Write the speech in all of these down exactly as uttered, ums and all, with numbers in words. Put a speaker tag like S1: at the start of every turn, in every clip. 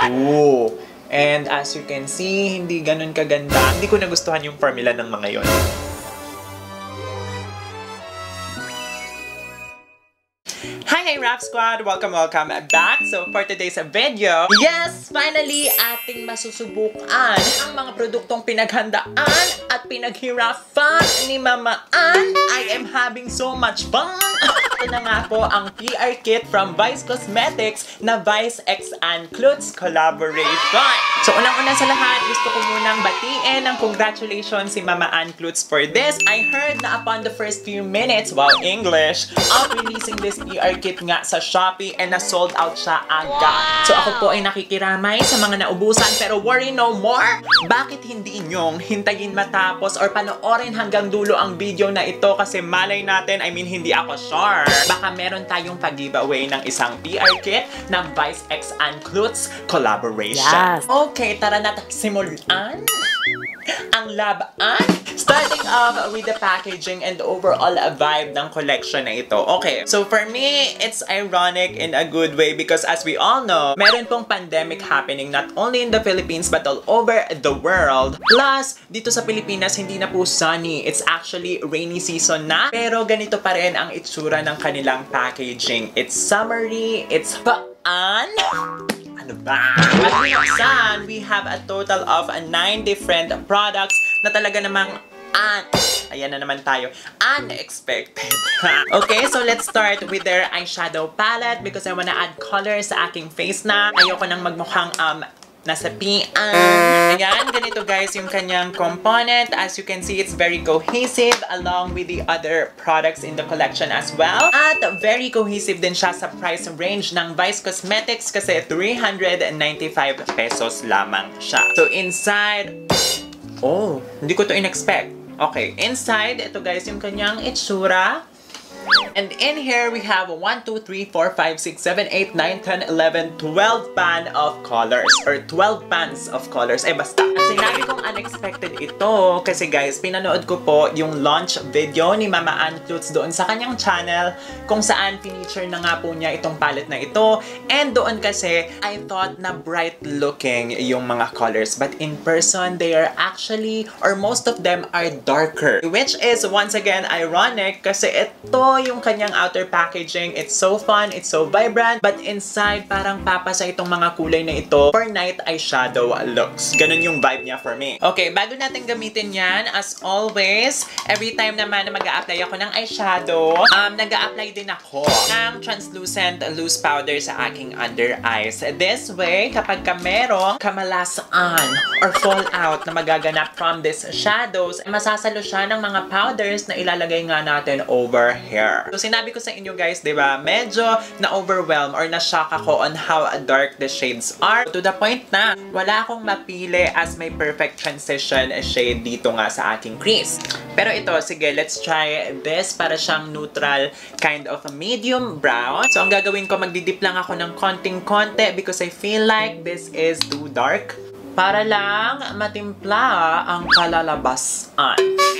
S1: Ooh. And as you can see, hindi ganun kaganda. Hindi ko nagustuhan yung formula ng mga yon. Hi, hi, Rap Squad! Welcome, welcome back. So, for today's video, yes, finally, ating masusubukan ang mga produktong pinaghandaan at pinaghirapan ni Mama Ann. I am having so much fun! Ito na nga po ang P R kit from Vice Cosmetics na Vice X Ann Klutz collaboration. So, unang-una sa lahat, gusto ko munang batiin ang congratulations si Mama Ann Klutz for this. I heard na upon the first few minutes, wow, English, of releasing this P R kit nga sa Shopee and na-sold out siya agad. So, ako po ay nakikiramay sa mga naubusan pero worry no more. Bakit hindi inyong hintayin matapos or panoorin hanggang dulo ang video na ito kasi malay natin, I mean, hindi ako sure. Baka meron tayong pag-giveaway ng isang P R kit ng Vice X Ann Klutz collaboration.
S2: Yes.
S1: Okay, tara na simulan ang laban. Starting off with the packaging and overall vibe ng collection na ito. Okay, so for me, it's ironic in a good way because as we all know, meron pong pandemic happening not only in the Philippines but all over the world. Plus, dito sa Pilipinas, hindi na po sunny. It's actually rainy season na. Pero ganito pa rin ang itsura ng kanilang packaging. It's summery, it's fun. Ano ba? At binuksan, we have a total of nine different products na talaga namang un... Ayan na naman tayo. Unexpected. Okay, so let's start with their eyeshadow palette because I wanna add color sa aking face na. Ayoko nang magmukhang um, nasa pian. Ayan, ganito guys yung kanyang component. As you can see, it's very cohesive along with the other products in the collection as well. At very cohesive din siya sa price range ng Vice Cosmetics kasi three hundred ninety-five pesos lamang siya. So inside, oh, hindi ko to in-expect. Okay, inside, ito guys yung kanyang itsura. And in here, we have one, two, three, four, five, six, seven, eight, nine, ten, eleven, twelve pan of colors. Or twelve pans of colors. Eh, basta. Sinabi kong unexpected ito kasi guys, pinanood ko po yung launch video ni Mama Ann Klutz doon sa kanyang channel kung saan feature na nga po niya itong palette na ito. And doon kasi, I thought na bright looking yung mga colors. But in person, they are actually, or most of them are darker. Which is, once again, ironic kasi ito yung kanyang outer packaging. It's so fun, it's so vibrant, but inside parang papasa itong mga kulay na ito for night eyeshadow looks. Ganun yung vibe niya for me. Okay, bago natin gamitin yan, as always, every time naman na mag-a-apply ako ng eyeshadow, um, nag-a-apply din ako ng translucent loose powder sa aking under eyes. This way, kapag ka merong kamalasaan or fallout na magaganap from these shadows, masasalo siya ng mga powders na ilalagay nga natin over here. So, sinabi ko sa inyo guys, di ba, medyo na-overwhelm or na-shock ako on how dark the shades are. To the point na wala akong mapili as may perfect transition shade dito nga sa aking crease. Pero ito, sige, let's try this para siyang neutral kind of a medium brown. So, ang gagawin ko, magdidip lang ako ng konting-konti because I feel like this is too dark. Para lang matimpla ang kalalabasan.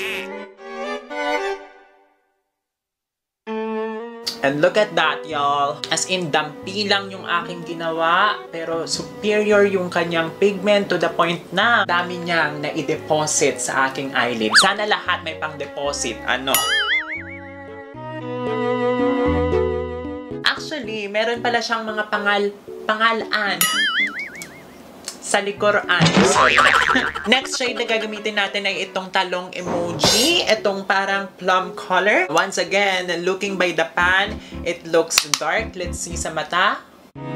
S1: And look at that, y'all. As in, dampi lang yung aking ginawa, pero superior yung kanyang pigment to the point na dami niyang na-deposit sa aking eyelid. Sana lahat may pang-deposit. Ano? Actually, meron pala siyang mga pangal... pangalan. Sa likuran. Sorry. Next shade na gagamitin natin ay itong talong emoji. Itong parang plum color. Once again, looking by the pan, it looks dark. Let's see sa mata.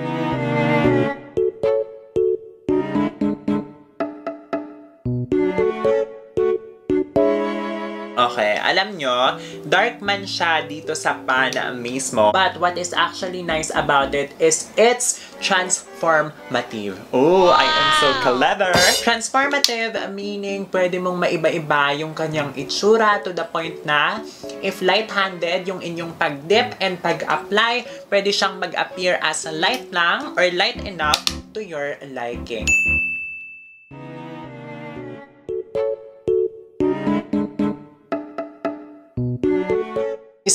S1: Okay, alam nyo, dark man siya dito sa pan mismo. But what is actually nice about it is it's transformative. Oh, I am so clever! Transformative meaning pwede mong maiba-iba yung kanyang itsura to the point na if light-handed yung inyong pag-dip and pag-apply, pwede siyang mag-appear as light lang or light enough to your liking.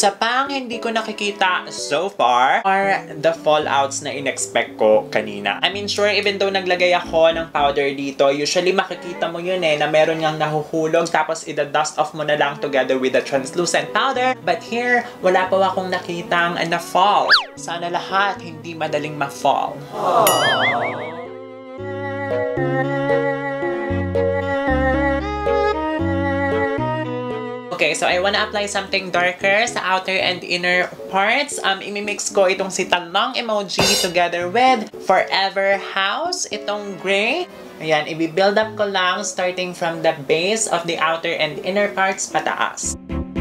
S1: Isa pang hindi ko nakikita so far are the fallouts na in-expect ko kanina. I mean, sure, even though naglagay ako ng powder dito, usually makikita mo yun eh, na meron ngang nahuhulog tapos ida-dust off mo na lang together with the translucent powder. But here, wala pa akong nakitang na-fall. Sana lahat hindi madaling ma-fall. Okay, so I wanna apply something darker sa outer and inner parts. Um, imimix ko itong si Talong emoji together with Forever House, itong gray. Ayan, i-build up ko lang starting from the base of the outer and inner parts pataas.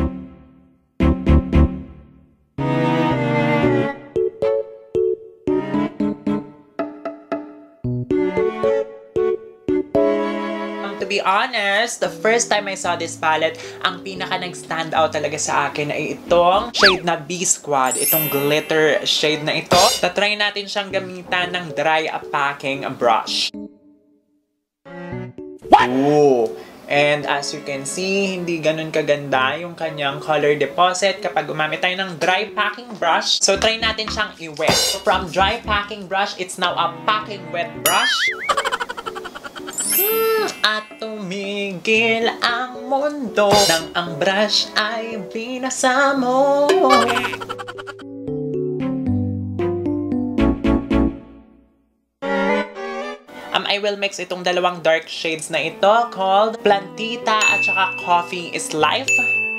S1: To be honest, the first time I saw this palette, ang pinaka nag-stand out talaga sa akin ay itong shade na B-Squad, itong glitter shade na ito. Tatry natin siyang gamitan ng dry packing brush. Ooh! And as you can see, hindi ganun kaganda yung kanyang color deposit kapag gumamit tayo ng dry packing brush. So, try natin siyang i-wet. From dry packing brush, it's now a packing wet brush. Hmm, at tumigil ang mundo nang ang brush ay binasa mo. Um, I will mix itong dalawang dark shades na ito called Plantita at saka Coffee is Life.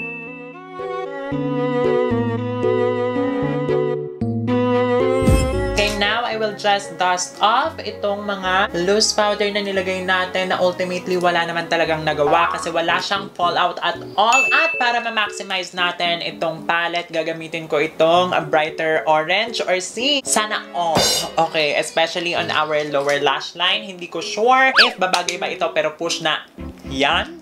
S1: Now, I will just dust off itong mga loose powder na nilagay natin na ultimately wala naman talagang nagawa kasi wala siyang fallout at all. At para ma-maximize natin itong palette, gagamitin ko itong brighter orange or C. Sana all. Okay, especially on our lower lash line. Hindi ko sure if babagay ba ito pero push na yan.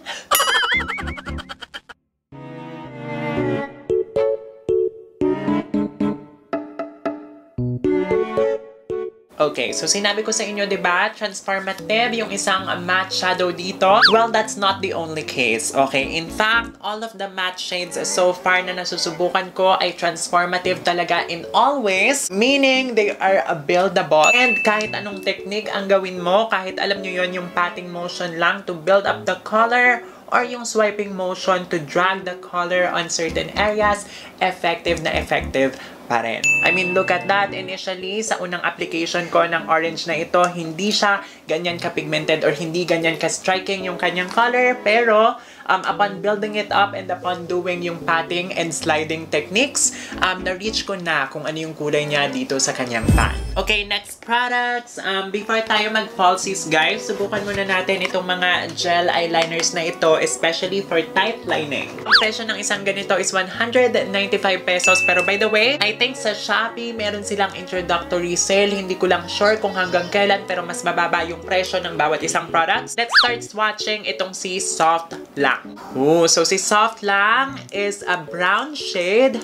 S1: Okay, so sinabi ko sa inyo, diba, transformative yung isang matte shadow dito. Well, that's not the only case, okay? In fact, all of the matte shades so far na nasusubukan ko ay transformative talaga in all ways, meaning they are buildable. And kahit anong technique ang gawin mo, kahit alam nyo yon yung patting motion lang to build up the color, or yung swiping motion to drag the color on certain areas, effective na effective pa rin. I mean, look at that. Initially, sa unang application ko ng orange na ito, hindi siya ganyan ka-pigmented or hindi ganyan ka-striking yung kanyang color. Pero, um, upon building it up and upon doing yung patting and sliding techniques, um, na-reach ko na kung ano yung kulay niya dito sa kanyang pan. Okay, next products. Um, before tayo mag-falsies, guys, subukan muna natin itong mga gel eyeliners na ito, especially for tight lining. Ang presyo ng isang ganito is one hundred ninety-five pesos. Pero by the way, I think sa Shopee, meron silang introductory sale. Hindi ko lang sure kung hanggang kailan, pero mas mababa yung presyo ng bawat isang products. Let's start swatching itong si Soft Lang. Ooh, so si Soft Lang is a brown shade.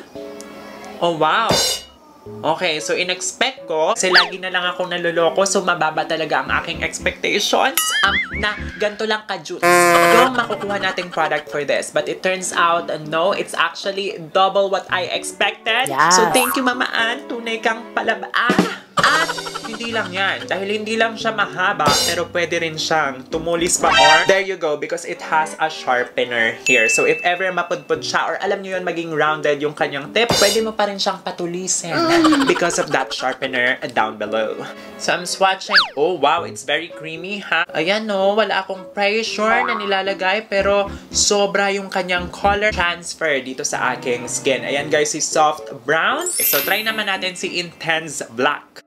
S1: Oh, wow! Okay, so in-expect ko, kasi lagi na lang akong naloloko, so mababa talaga ang aking expectations. Um, na ganito lang ka-juice yung makukuha nating product for this. But it turns out, uh, no, it's actually double what I expected. Yes. So thank you, Mama Ann. Tunay kang palabaan. At hindi lang yan. Dahil hindi lang siya mahaba, pero pwede rin siyang tumulis pa more. There you go, because it has a sharpener here. So if ever mapudpud siya, or alam nyo yun, maging rounded yung kanyang tip, pwede mo pa rin siyang patulisin because of that sharpener down below. So I'm swatching. Oh, wow, it's very creamy, ha? Ayan, no, wala akong pressure na nilalagay, pero sobra yung kanyang color transfer dito sa aking skin. Ayan, guys, si Soft Brown. Okay, so try naman natin si Intense Black.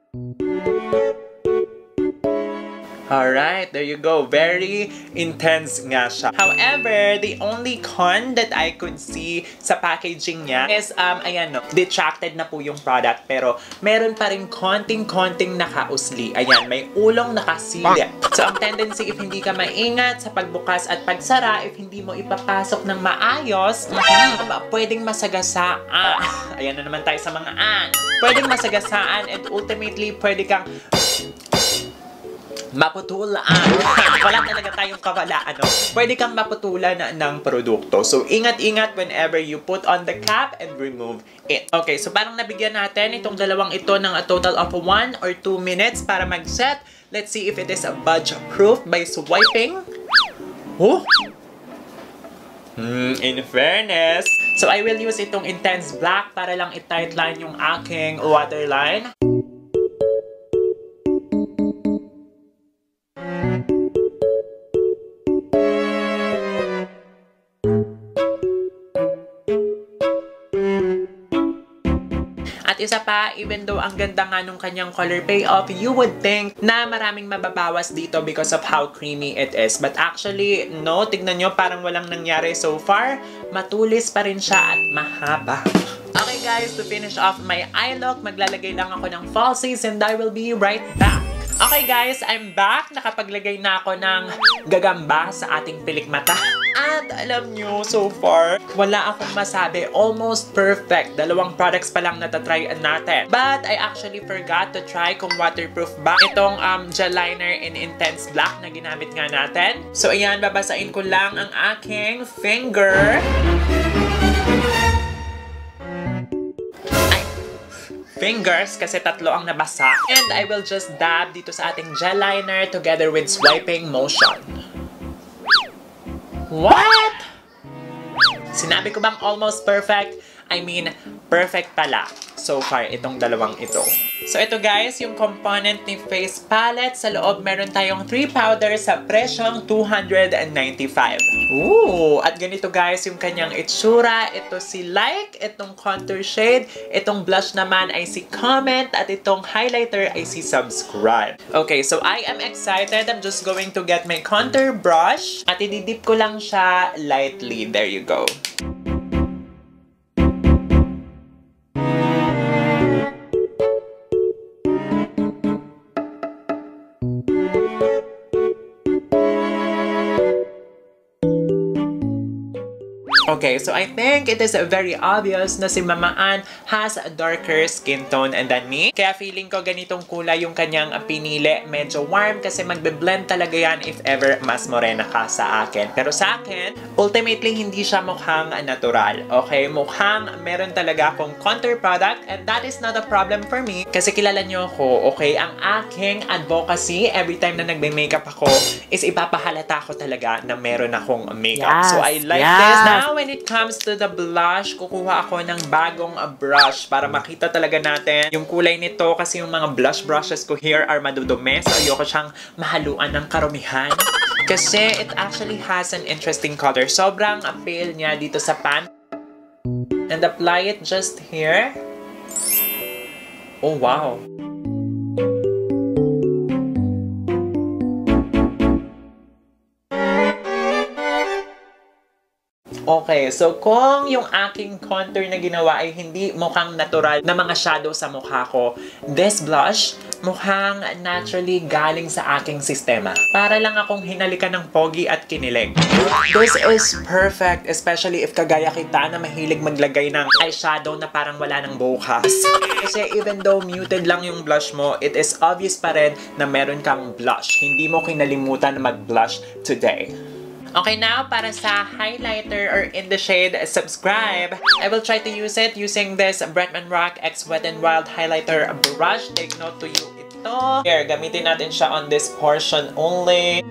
S1: Alright, there you go. Very intense nga siya. However, the only con that I could see sa packaging niya is, um, ayan no, detracted na po yung product. Pero, meron pa rin konting-konting nakausli. Ayan, may ulong nakasilip. So, ang tendency, if hindi ka maingat sa pagbukas at pagsara, if hindi mo ipapasok ng maayos, um, pwedeng masagasaan. Ayan na naman tayo sa mga an. Pwedeng masagasaan and ultimately, pwede kang maputulan. Wala talaga tayong kawala, ano. Pwede kang maputulan ng produkto. So, ingat-ingat whenever you put on the cap and remove it. Okay, so parang nabigyan natin itong dalawang ito ng a total of one or two minutes para mag-set. Let's see if it is a budge-proof by swiping. Oh! Hmm, in fairness. So, I will use itong intense black para lang i-tightline yung aking waterline. Isa pa, even though ang ganda nga nung kanyang color payoff, you would think na maraming mababawas dito because of how creamy it is. But actually, no, tignan nyo, parang walang nangyari so far. Matulis pa rin siya at mahaba. Okay guys, to finish off my eye look, maglalagay lang ako ng falsies and I will be right back. Okay guys, I'm back. Nakapaglagay na ako ng gagamba sa ating pilik mata. At alam nyo, so far, wala akong masabi. Almost perfect. Dalawang products pa lang natatry natin. But I actually forgot to try kung waterproof ba itong um, gel liner in Intense Black na ginamit nga natin. So ayan, babasain ko lang ang aking finger. Fingers kasi tatlo ang nabasa. And I will just dab dito sa ating gel liner together with swiping motion. What? Sinabi ko bang almost perfect? I mean, perfect pala. So far, itong dalawang ito. So ito guys, yung component ni face palette. Sa loob, meron tayong three powders sa presyong two hundred ninety-five. Ooh! At ganito guys, yung kanyang itsura. Ito si Like, itong contour shade. Itong blush naman ay si Comment. At itong highlighter ay si Subscribe. Okay, so I am excited. I'm just going to get my contour brush. At ididip ko lang siya lightly. There you go. Okay, so I think it is very obvious na si Mama Ann has a darker skin tone than me. Kaya feeling ko ganitong kulay yung kanyang pinili. Medyo warm kasi magbe-blend talaga yan if ever mas morena ka sa akin. Pero sa akin, ultimately hindi siya mukhang natural. Okay, mukhang meron talaga akong contour product and that is not a problem for me. Kasi kilala nyo ako, okay, ang aking advocacy every time na nagbe-makeup ako is ipapahalata ko talaga na meron akong makeup.
S2: Yes,
S1: so I like
S2: yes.
S1: this. Now, when it comes to the blush, kukuha ako ng bagong uh, brush para makita talaga natin yung kulay nito kasi yung mga blush brushes ko here are madudumi. So, ayoko siyang mahaluan ng karumihan. Kasi it actually has an interesting color. Sobrang pale niya dito sa pan. And apply it just here. Oh, wow. Okay, so kung yung aking contour na ginawa ay hindi mukhang natural na mga shadow sa mukha ko, this blush mukhang naturally galing sa aking sistema. Para lang akong hinalikan ng pogi at kinilig. This is perfect, especially if kagaya kita na mahilig maglagay ng eyeshadow na parang wala ng bukas. Kasi even though muted lang yung blush mo, it is obvious pa rin na meron kang blush. Hindi mo kinalimutan na mag-blush today. Okay, now, para sa highlighter or in the shade Subscribe, I will try to use it using this Bretman Rock X Wet n Wild Highlighter brush. Take note to you ito. Here, gamitin natin siya on this portion only.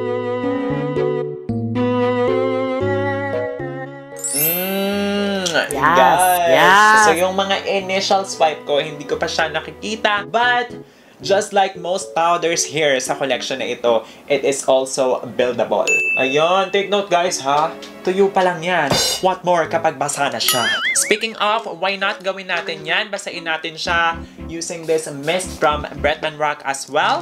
S1: Mm,
S2: yes,
S1: guys.
S2: yes.
S1: So, yung mga initial swipe ko, hindi ko pa siya nakikita. But, just like most powders here sa collection na ito, it is also buildable. Ayun, take note guys ha. Tuyo pa lang yan. What more kapag basa na siya? Speaking of, why not gawin natin yan? Basain natin siya using this mist from Bretman Rock as well.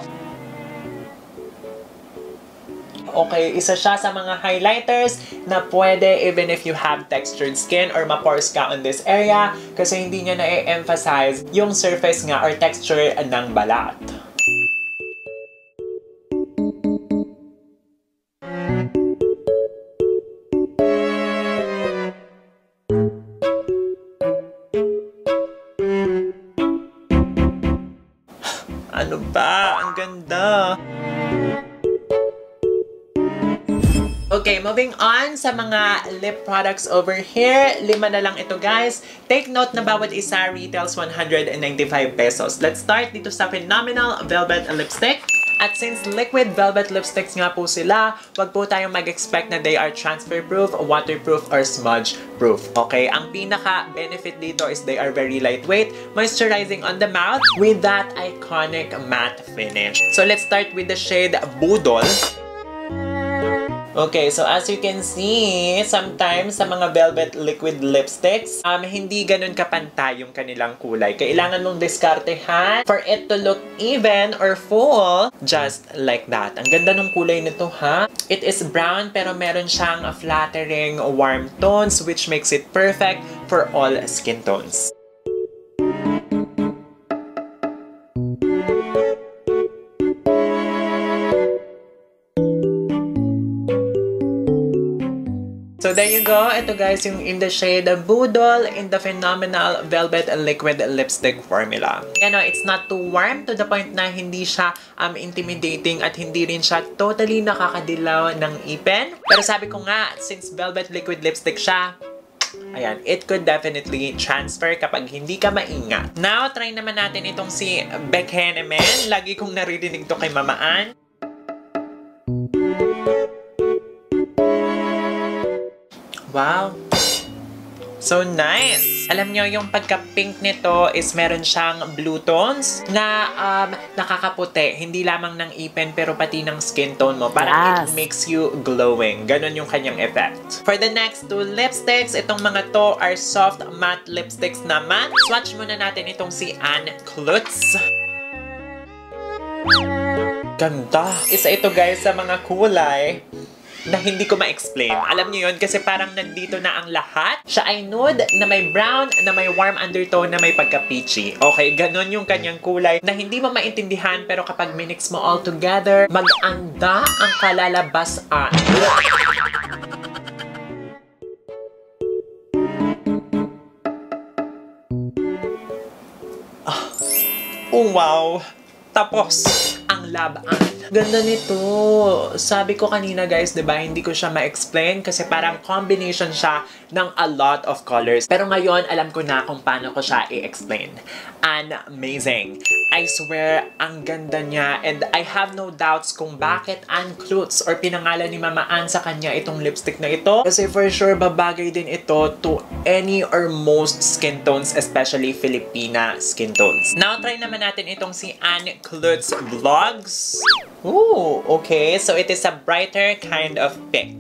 S1: Okay, isa siya sa mga highlighters na pwede even if you have textured skin or ma-pores ka on this area kasi hindi niya na-emphasize yung surface nga or texture ng balat. Ano ba? Ang ganda. Okay, moving on sa mga lip products over here. Lima na lang ito, guys. Take note na bawat isa retails one hundred ninety-five pesos. Let's start dito sa Phenomenal Velvet Lipstick. At since liquid velvet lipsticks nga po sila, wag po tayong mag-expect na they are transfer-proof, waterproof, or smudge-proof. Okay? Ang pinaka-benefit dito is they are very lightweight, moisturizing on the mouth with that iconic matte finish. So let's start with the shade Budol. Okay, so as you can see, sometimes sa mga velvet liquid lipsticks, um, hindi ganun kapantay yung kanilang kulay. Kailangan mong diskartehan for it to look even or full, just like that. Ang ganda ng kulay nito, ha? It is brown, pero meron siyang flattering warm tones, which makes it perfect for all skin tones. So there you go. Ito guys yung in the shade Budol in the Phenomenal Velvet Liquid Lipstick Formula. You know, it's not too warm to the point na hindi siya um, intimidating at hindi rin siya totally nakakadilaw ng ipin. Pero sabi ko nga, since velvet liquid lipstick siya, ayan, it could definitely transfer kapag hindi ka maingat. Now, try naman natin itong si Bekhenemen. Lagi kong naririnig to kay Mama Ann. Wow! So nice! Alam nyo, yung pagka-pink nito is meron siyang blue tones na um, nakakaputi. Hindi lamang ng ipin pero pati ng skin tone mo. Parang yes, it makes you glowing. Ganon yung kanyang effect. For the next two lipsticks, itong mga to are soft matte lipsticks naman. Swatch muna natin itong si Anne Klutz. Ganda! Isa ito guys sa mga kulay na hindi ko ma-explain. Alam niyo yun kasi parang nandito na ang lahat. Siya ay nude, na may brown, na may warm undertone, na may pagka-peachy. Okay, ganon yung kanyang kulay na hindi mo maintindihan pero kapag minix mo all together, mag-anda ang kalalabasan. Oh, wow! Tapos, ang laban. Ganda nito. Sabi ko kanina guys, diba, hindi ko siya ma-explain kasi parang combination siya ng a lot of colors. Pero ngayon, alam ko na kung paano ko siya i-explain. Amazing. I swear, ang ganda niya. And I have no doubts kung bakit Anne Klutz or pinangalan ni Mama Ann sa kanya itong lipstick na ito. Kasi for sure, babagay din ito to any or most skin tones, especially Filipina skin tones. Now, try naman natin itong si Anne Klutz Vlogs. Ooh, okay. So it is a brighter kind of pink.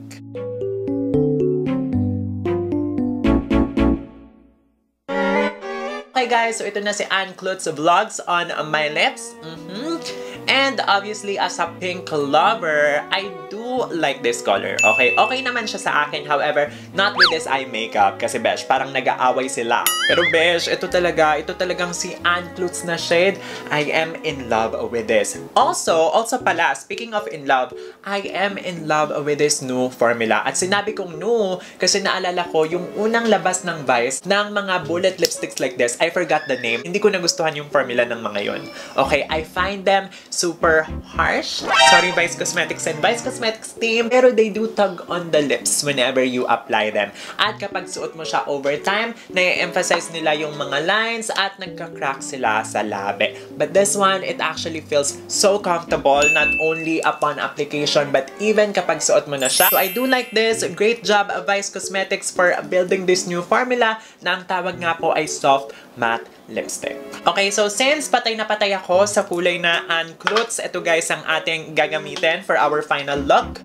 S1: Okay guys, so ito na si Anne Klutz Vlogs on my lips. Mm-hmm. And obviously, as a pink lover, I do like this color. Okay, okay naman siya sa akin. However, not with this eye makeup. Kasi besh, parang nag-aaway sila. Pero besh, ito talaga, ito talagang si Anne Klutz na shade. I am in love with this. Also, also pala, speaking of in love, I am in love with this new formula. At sinabi kong new, kasi naalala ko yung unang labas ng Vice ng mga bullet lipsticks like this. I forgot the name. Hindi ko nagustuhan yung formula ng mga yon. Okay, I find them super harsh. Sorry, Vice Cosmetics and Vice Cosmetics team. Pero they do tug on the lips whenever you apply them. At kapag suot mo siya over time, na-emphasize nila yung mga lines at nagka-crack sila sa labi. But this one, it actually feels so comfortable, not only upon application, but even kapag suot mo na siya. So I do like this. Great job, Vice Cosmetics, for building this new formula na ang tawag nga po ay soft matte lipstick. Okay, so since patay na patay ako sa kulay na Anne Klutz, ito guys ang ating gagamitin for our final look.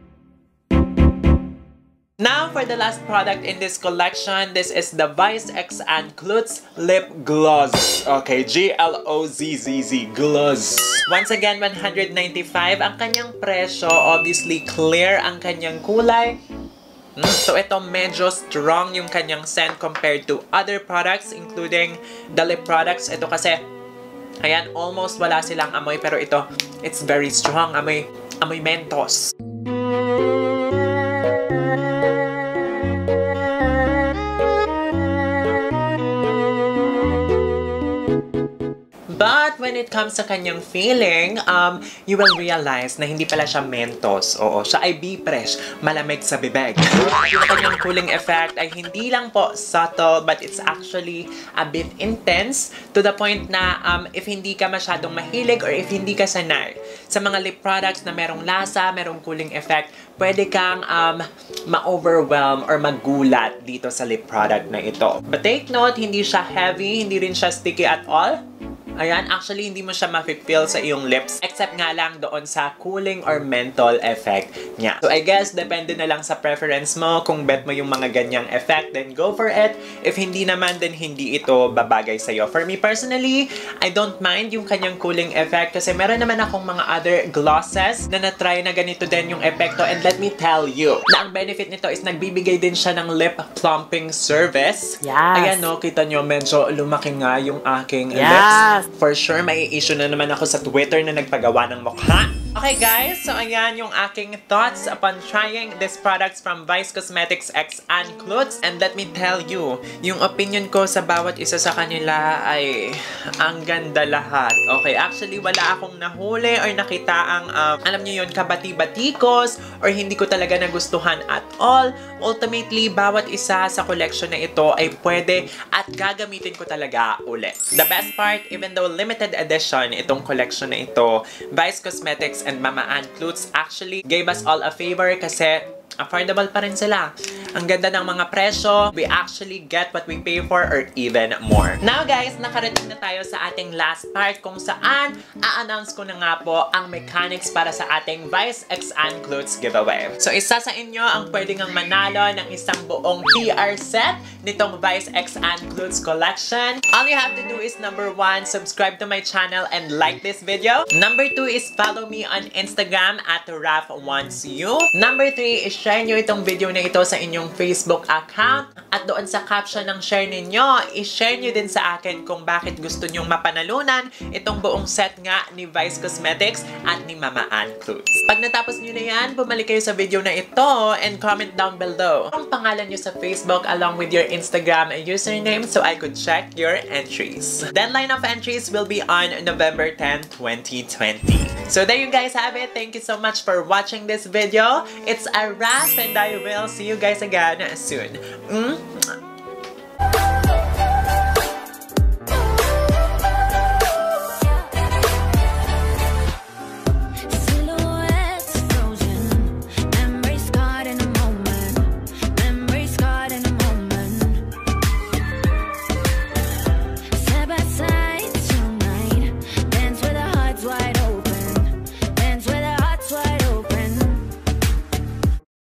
S1: Now, for the last product in this collection, this is the Vice X Anne Klutz Lip Gloss. Okay, G L O Z Z Z, Gloss. Once again, one hundred ninety-five ang kanyang presyo. Obviously, clear ang kanyang kulay. Mm, so ito medyo strong yung kanyang scent compared to other products including the lip products. Ito kasi, ayan, almost wala silang amoy pero ito, it's very strong. Amoy, amoy Mentos. But when when it comes sa kanyang feeling, um, you will realize na hindi pala siya Mentos. Oo, siya ay B-Fresh, malamig sa bibig. Yung kanyang cooling effect ay hindi lang po subtle, but it's actually a bit intense to the point na um, if hindi ka masyadong mahilig or if hindi ka sanay sa mga lip products na merong lasa, merong cooling effect, pwede kang um, ma-overwhelm or magulat dito sa lip product na ito. But take note, hindi siya heavy, hindi rin siya sticky at all. Ayan, actually, hindi mo siya ma-feel sa iyong lips except nga lang doon sa cooling or menthol effect niya. So, I guess, depende na lang sa preference mo. Kung bet mo yung mga ganyang effect, then go for it. If hindi naman, then hindi ito babagay sa'yo. For me, personally, I don't mind yung kanyang cooling effect kasi meron naman akong mga other glosses na na-try na ganito din yung epekto. And let me tell you, na ang benefit nito is nagbibigay din siya ng lip plumping service.
S2: Yes.
S1: Ayan, no, kita nyo, medyo lumaki nga yung aking
S2: Yes.
S1: lips. For sure, may issue na naman ako sa Twitter na nagpagawa ng mukha. Okay guys, so ayan yung aking thoughts upon trying these products from Vice Cosmetics X Ann Klutz. And let me tell you, yung opinion ko sa bawat isa sa kanila ay ang ganda lahat. Okay, actually wala akong nahuli or nakita ang, um, alam nyo yun, kabati-batikos or hindi ko talaga nagustuhan at all. Ultimately, bawat isa sa collection na ito ay pwede at gagamitin ko talaga ulit. The best part, even though limited edition itong collection na ito, Vice Cosmetics and Mama Ann Klutz actually gave us all a favor kasi affordable pa rin sila. Ang ganda ng mga presyo. We actually get what we pay for or even more. Now guys, nakarating na tayo sa ating last part kung saan a-announce ko na nga po ang mechanics para sa ating Vice X Ann Klutz giveaway. So isa sa inyo ang pwedeng ang manalo ng isang buong P R set nitong Vice X Ann Klutz collection. All you have to do is number one, subscribe to my channel and like this video. Number two is follow me on Instagram at Raf Wants You. Number three is share nyo itong video na ito sa inyong Facebook account. At doon sa caption ng share ninyo, i-share nyo din sa akin kung bakit gusto nyong mapanalunan itong buong set nga ni Vice Cosmetics at ni Mama Ann Klutz. Pag natapos nyo na yan, bumalik kayo sa video na ito and comment down below ang pangalan nyo sa Facebook along with your Instagram username so I could check your entries. Deadline of entries will be on November tenth, twenty twenty. So there you guys have it. Thank you so much for watching this video. It's a wrap and I will see you guys again soon. Mm?